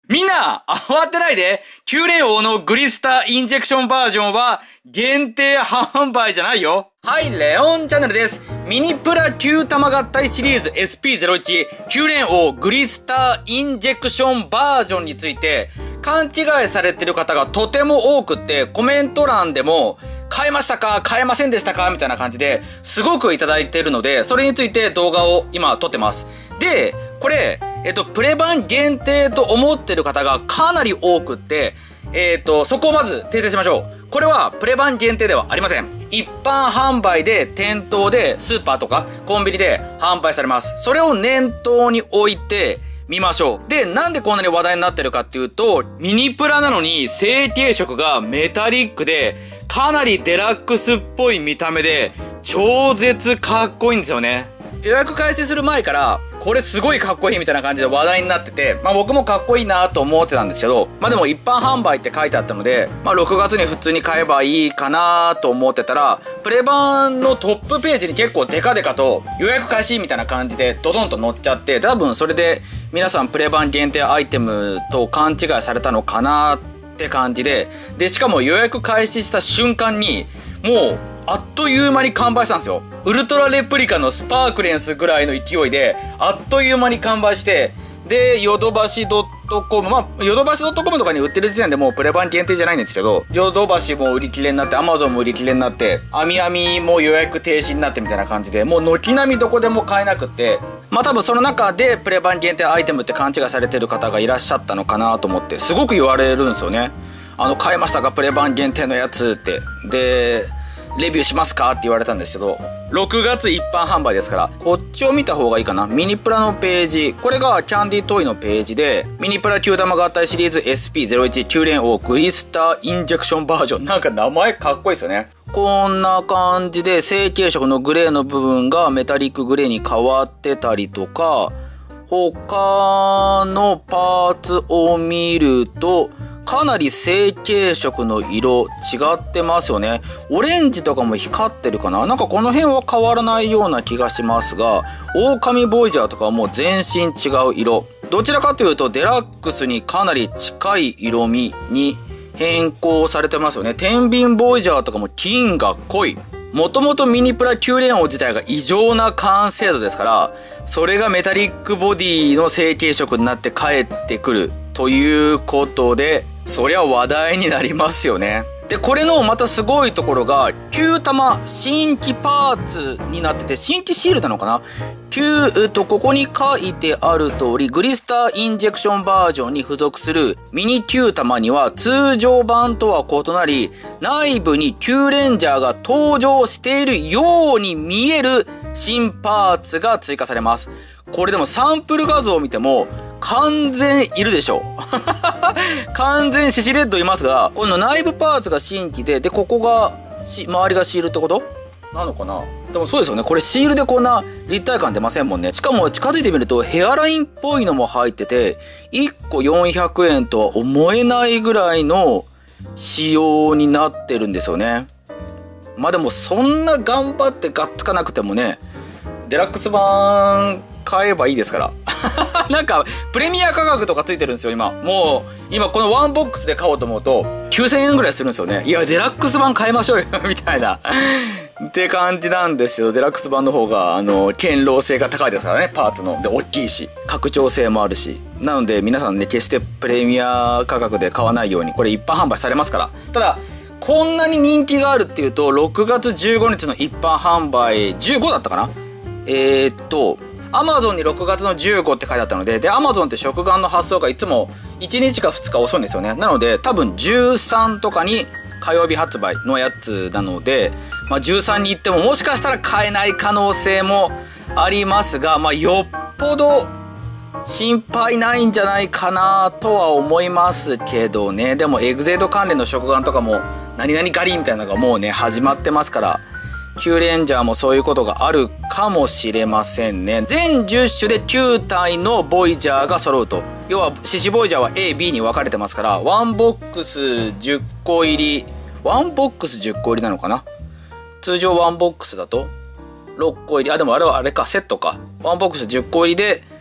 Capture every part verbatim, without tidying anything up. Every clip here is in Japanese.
みんな、慌てないで。きゅう連王のグリスターインジェクションバージョンは限定販売じゃないよ。はい、レオンチャンネルです。ミニプラきゅう玉合体シリーズ エスピーゼロいち きゅう連王グリスターインジェクションバージョンについて勘違いされてる方がとても多くって、コメント欄でも買えましたか買えませんでしたかみたいな感じですごくいただいているので、それについて動画を今撮ってます。で、これ、えっと、プレ版限定と思ってる方がかなり多くって、えっと、そこをまず訂正しましょう。これはプレ版限定ではありません。一般販売で店頭でスーパーとかコンビニで販売されます。それを念頭に置いてみましょう。で、なんでこんなに話題になってるかっていうと、ミニプラなのに成型色がメタリックで、かなりデラックスっぽい見た目で、超絶かっこいいんですよね。予約開始する前から、これすごいかっこいいみたいな感じで話題になってて、まあ僕もかっこいいなと思ってたんですけど、まあでも一般販売って書いてあったので、まあろくがつに普通に買えばいいかなと思ってたら、プレ版のトップページに結構デカデカと予約開始みたいな感じでドドンと載っちゃって、多分それで皆さんプレ版限定アイテムと勘違いされたのかなって感じで、で、しかも予約開始した瞬間に、もう、あっという間に完売したんですよ。ウルトラレプリカのスパークレンスぐらいの勢いで、あっという間に完売して、で、ヨドバシ .com、まあ、ヨドバシ .com とかに売ってる時点でもうプレ版限定じゃないんですけど、ヨドバシも売り切れになって、アマゾンも売り切れになって、アミアミも予約停止になってみたいな感じで、もう軒並みどこでも買えなくって、まあ多分その中でプレ版限定アイテムって勘違いされてる方がいらっしゃったのかなと思って、すごく言われるんですよね。あの、買えましたかプレ版限定のやつって。で、レビューしますかって言われたんですけど、ろくがつ一般販売ですから、こっちを見た方がいいかな。ミニプラのページ。これがキャンディトイのページで、ミニプラきゅう玉合体シリーズ エスピーゼロいちきゅう連王グリスターインジェクションバージョン。なんか名前かっこいいですよね。こんな感じで、成型色のグレーの部分がメタリックグレーに変わってたりとか、他のパーツを見ると、かなり成型色の色違ってますよね。オレンジとかも光ってるかな。なんかこの辺は変わらないような気がしますが、狼ボイジャーとかはもう全身違う色。どちらかというとデラックスにかなり近い色味に変更されてますよね。天秤ボイジャーとかも金が濃い。もともとミニプラきゅう連王自体が異常な完成度ですから、それがメタリックボディの成型色になって帰ってくるということで、そりゃ話題になりますよね。で、これのまたすごいところが、きゅう玉新規パーツになってて、新規シールなのかな ?きゅう、えっと、ここに書いてある通り、グリスターインジェクションバージョンに付属するミニきゅう玉には通常版とは異なり、内部にきゅうレンジャーが登場しているように見える新パーツが追加されます。これでもサンプル画像を見ても、完全いるでしょ完全シシレッドいますが、この内部パーツが新規で、で、ここが、し、周りがシールってことなのかな。でもそうですよね。これシールでこんな立体感出ませんもんね。しかも近づいてみるとヘアラインっぽいのも入ってて、いっこよんひゃくえんとは思えないぐらいの仕様になってるんですよね。まあでもそんな頑張ってがっつかなくてもね、デラックス版買えばいいですから。なんか、プレミア価格とかついてるんですよ、今。もう、今このワンボックスで買おうと思うと、きゅうせんえんぐらいするんですよね。いや、デラックス版買いましょうよ、みたいな。って感じなんですよ。デラックス版の方が、あの、堅牢性が高いですからね、パーツの。で、大きいし、拡張性もあるし。なので、皆さんね、決してプレミア価格で買わないように、これ一般販売されますから。ただ、こんなに人気があるっていうと、ろくがつじゅうごにちの一般販売、じゅうごだったかなえーっと、アマゾンにろくがつのじゅうごって書いてあったので、で、アマゾンって食玩の発送がいつもいちにちかふつか遅いんですよね。なので、多分じゅうさんとかに火曜日発売のやつなので、まあじゅうさんに行ってももしかしたら買えない可能性もありますが、まあよっぽど心配ないんじゃないかなとは思いますけどね。でもエグゼード関連の食玩とかも何々狩りみたいなのがもうね、始まってますから、きゅうレンジャーもそういうことがあるかもしれませんね。全じゅっ種できゅう体のボイジャーが揃うと。要は、獅子ボイジャーは エー、ビー に分かれてますから、ワンボックスじゅっこ入り、ワンボックスじゅっこ入りなのかな。通常ワンボックスだとろっこ入り。あ、でもあれはあれか、セットか。ワンボックスじゅっこ入りで、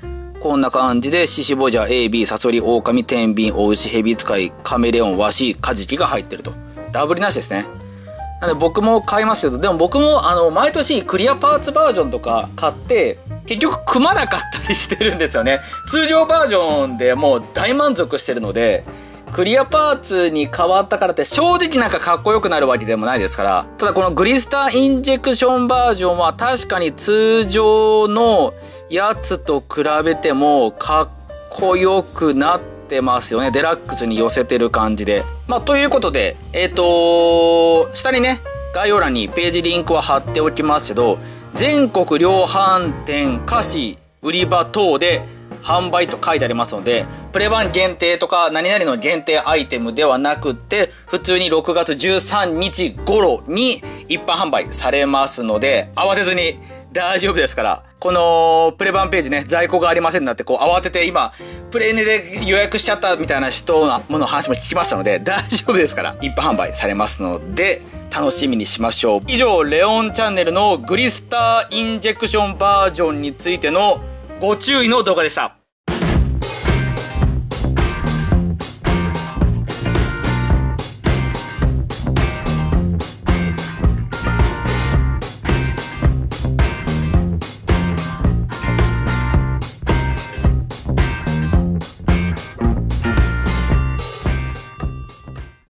こんな感じで、シシボジャ、エービー、サソリ、オオカミ、天秤、オウシ、ヘビ使い、カメレオン、ワシ、カジキが入ってると。ダブりなしですね。なので僕も買いますけど、でも僕もあの、毎年クリアパーツバージョンとか買って、結局組まなかったりしてるんですよね。通常バージョンでもう大満足してるので、クリアパーツに変わったからって正直なんかかっこよくなるわけでもないですから。ただこのグリスターインジェクションバージョンは確かに通常のやつと比べてもかっこよくなってますよね。デラックスに寄せてる感じで。まあということで、えっと、下にね、概要欄にページリンクは貼っておきますけど、全国量販店、菓子、売り場等で販売と書いてありますので、プレ版限定とか何々の限定アイテムではなくって、普通にろくがつじゅうさんにち頃に一般販売されますので、慌てずに大丈夫ですから、このプレ版ページね、在庫がありませんなってこう慌てて今、プレネで予約しちゃったみたいな人のもの話も聞きましたので、大丈夫ですから、一般販売されますので、楽しみにしましょう。以上、レオンチャンネルのグリスターインジェクションバージョンについてのご注意の動画でした。